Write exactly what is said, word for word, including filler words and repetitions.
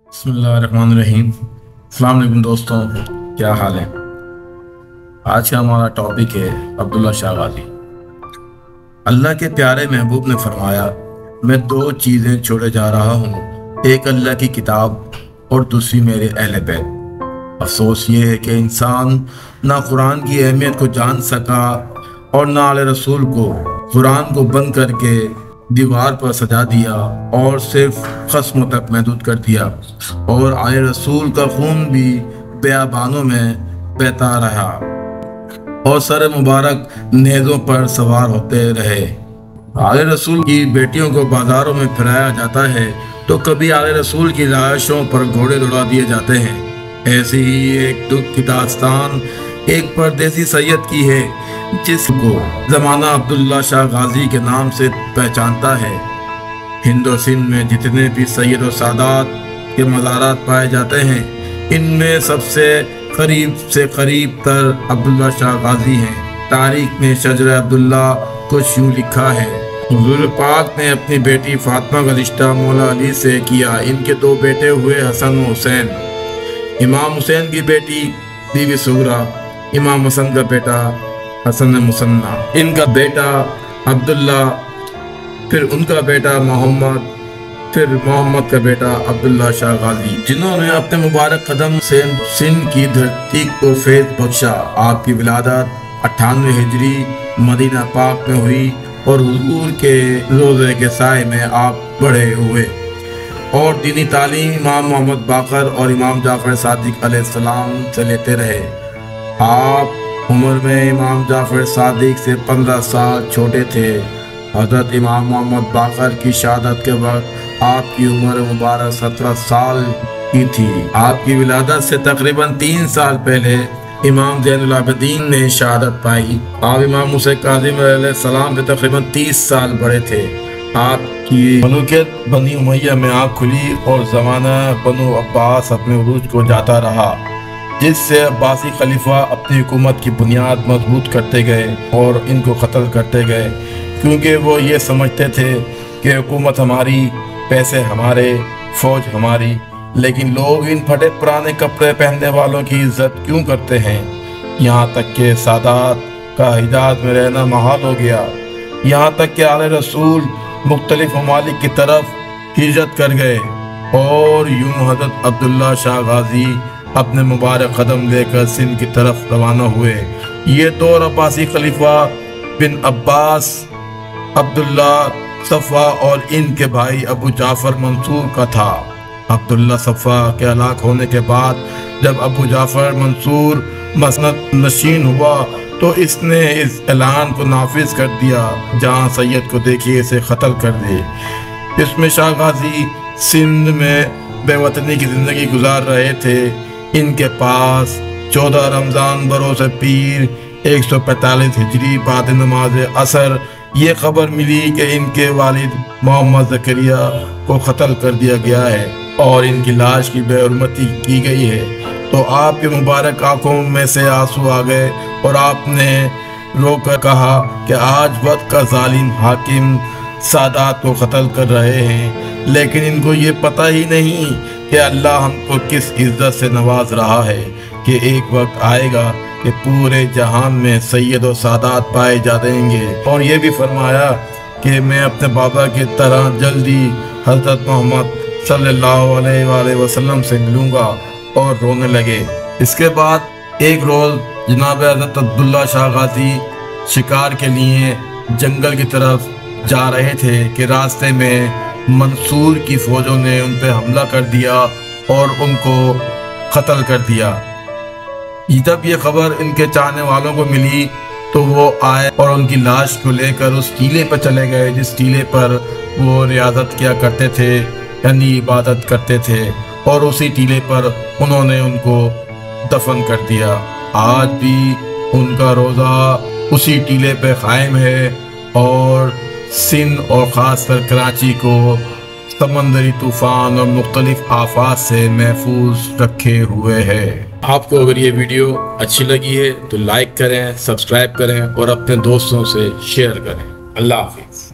बिस्मिल्लाहिर्रहमानिर्रहीम। अस्सलाम वालेकुम दोस्तों, क्या हाल है। आज का हमारा टॉपिक है अब्दुल्ला शाह गाजी। अल्लाह के प्यारे महबूब ने फरमाया, मैं दो चीज़ें छोड़े जा रहा हूँ, एक अल्लाह की किताब और दूसरी मेरे अहले बैत। अफसोस ये है कि इंसान ना कुरान की अहमियत को जान सका और ना आले रसूल को कुरान को बंद करके दीवार पर सजा दिया और सिर्फ खस्म तक महदूद कर दिया, और आले रसूल का खून भी बेआबानों में बहता रहा और सर मुबारक नेज़ों पर सवार होते रहे। आले रसूल की बेटियों को बाजारों में फिराया जाता है तो कभी आले रसूल की लाशों पर घोड़े दौड़ा दिए जाते हैं। ऐसी ही एक दुख की दास्तान एक परदेसी सैयद की है जिसको ज़माना अब्दुल्ला शाह गाजी के नाम से पहचानता है। हिंद और सिंध में जितने भी सैयद और सादात के मज़ारात पाए जाते हैं, इनमें सबसे करीब से करीब तर अब्दुल्ला शाह गाजी हैं। तारीख में शजर अब्दुल्ला कुछ यूँ लिखा है, हुज़ूर पाक ने अपनी बेटी फातिमा का रिश्ता मौला अली से किया। इनके दो बेटे हुए हसन और हुसैन। इमाम हुसैन की बेटी बीवी सुगरा, इमाम हसन का बेटा हसन मुसन्ना, इनका बेटा अब्दुल्ला, फिर उनका बेटा मोहम्मद, फिर मोहम्मद का बेटा अब्दुल्ला शाह गाजी, जिन्होंने अपने मुबारक कदम से सिंध की धरती को फैज़ बख्शा। आपकी विलादत अट्ठानवे हिजरी मदीना पाक में हुई और हुजूर के रोज़े के साए में आप बड़े हुए और दीनी तालीम इमाम मोहम्मद बाकर और इमाम जाफ़र सादिक अलैहिस्सलाम से लेते रहे। आप उम्र में इमाम जाफ़र सादिक से पंद्रह साल छोटे थे। हज़रत इमाम मोहम्मद बाकर की शहादत के वक्त आपकी उम्र मुबारक सत्रह साल की थी। आपकी विलादत से तकरीबन तीन साल पहले इमाम ज़ैनुल आबिदीन ने शहादत पाई। आप इमाम हुसैन काज़िम अलैहिस्सलाम से तकरीबन तीस साल बड़े थे। आपकी मलूकियत बनी उमैया में आँख खुली और ज़माना बनु अब्बास अपने उरूज को जाता रहा, जिससे अब्बासी खलीफा अपनी हुकूमत की बुनियाद मजबूत करते गए और इनको क़त्ल करते गए, क्योंकि वो ये समझते थे कि हुकूमत हमारी, पैसे हमारे, फ़ौज हमारी। लेकिन लोग इन फटे पुराने कपड़े पहनने वालों की इज्जत क्यों करते हैं। यहाँ तक कि सादात का हिजाज में रहना महाल हो गया। यहाँ तक कि आले रसूल मुख्तलिफ ममालिक की तरफ हिजरत कर गए और यूं हज़रत अब्दुल्ला शाह गाजी अपने मुबारक कदम लेकर सिंध की तरफ रवाना हुए। ये दौर अब्बासी खलीफा बिन अब्बास, अब्दुल्ला सफ़ा और इनके भाई अबू जाफ़र मंसूर का था। अब्दुल्ला सफ़ा के हलाक होने के बाद जब अबू जाफ़र मंसूर मसनद नशीन हुआ तो इसने इस ऐलान को नाफिज कर दिया, जहाँ सैयद को देखिए इसे क़त्ल कर दे। इसमें शाह गाजी सिंध में बेवतनी की ज़िंदगी गुजार रहे थे। इनके पास चौदह रमज़ान बरोज़ पीर एक सौ पैंतालीस हिजरी बाद नमाज असर ये खबर मिली कि इनके वालिद मोहम्मद ज़करिया को क़त्ल कर दिया गया है और इनकी लाश की बेहुरमती की गई है। तो आपके मुबारक आंखों में से आंसू आ गए और आपने रोकर कहा कि आज वक्त का जालिम हाकिम सादात को क़त्ल कर रहे हैं, लेकिन इनको ये पता ही नहीं कि अल्लाह हमको किस इज़्ज़त से नवाज रहा है कि एक वक्त आएगा कि पूरे जहान में सैयद और सादात पाए जा देंगे। और ये भी फरमाया कि मैं अपने बाबा की तरह जल्दी हज़रत मोहम्मद सल्लल्लाहु अलैहि वसल्लम से मिलूँगा और रोने लगे। इसके बाद एक रोज़ जनाब हज़रत अब्दुल्ला शाह गाजी शिकार के लिए जंगल की तरफ जा रहे थे कि रास्ते में मंसूर की फ़ौजों ने उन पर हमला कर दिया और उनको क़त्ल कर दिया। जब ये खबर इनके चाहने वालों को मिली तो वो आए और उनकी लाश को लेकर उस टीले पर चले गए जिस टीले पर वो रियाज़त किया करते थे, यानी इबादत करते थे, और उसी टीले पर उन्होंने उनको दफन कर दिया। आज भी उनका रोज़ा उसी टीले पे कायम है और सिंध और ख़ासकर कराची को समंदरी तूफ़ान और मुख्तलिफ आफात से महफूज रखे हुए है। आपको अगर ये वीडियो अच्छी लगी है तो लाइक करें, सब्सक्राइब करें और अपने दोस्तों से शेयर करें। अल्लाह हाफिज़।